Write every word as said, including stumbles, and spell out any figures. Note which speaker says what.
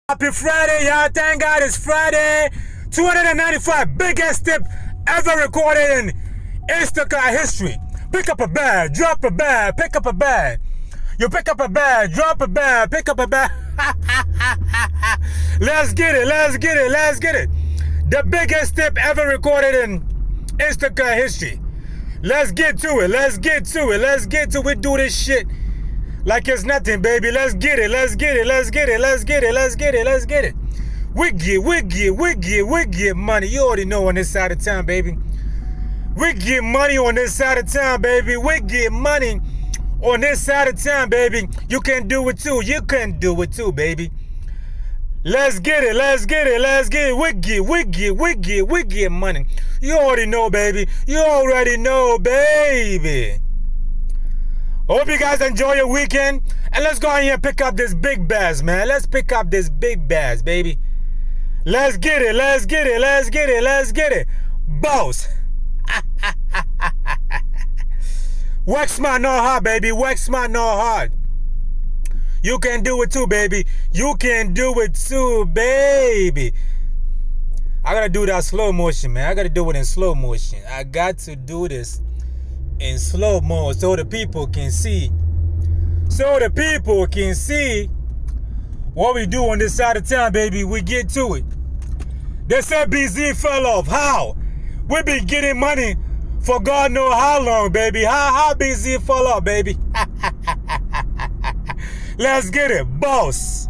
Speaker 1: Happy Friday, y'all. Thank God it's Friday. two hundred ninety-five biggest tip ever recorded in Instacart history. Pick up a bag, drop a bag, pick up a bag. You pick up a bag, drop a bag, pick up a bag. Let's get it, let's get it, let's get it. The biggest tip ever recorded in Instacart history. Let's get to it, let's get to it, let's get to it. Do this shit like it's nothing, baby. Let's get it, let's get it, let's get it, let's get it, let's get it, let's get it. We get, we get, we get, we get money. You already know on this side of town, baby. We get money on this side of town, baby. We get money on this side of town, baby. You can do it too. You can do it too, baby. Let's get it. Let's get it. Let's get it. We get, we get, we get, we get money. You already know, baby. You already know, baby. Hope you guys enjoy your weekend. And let's go in here and pick up this big bass, man. Let's pick up this big bass, baby. Let's get it. Let's get it. Let's get it. Let's get it. Boss. Work smart, not hard, baby. Work smart, not hard. You can do it too, baby. You can do it too, baby. I gotta do that slow motion, man. I gotta do it in slow motion. I got to do this in slow mo so the people can see. So the people can see what we do on this side of town, baby. We get to it. They said B Z fell off. How? We been getting money for God know how long, baby. How, how B Z fall off, baby? Let's get it, boss.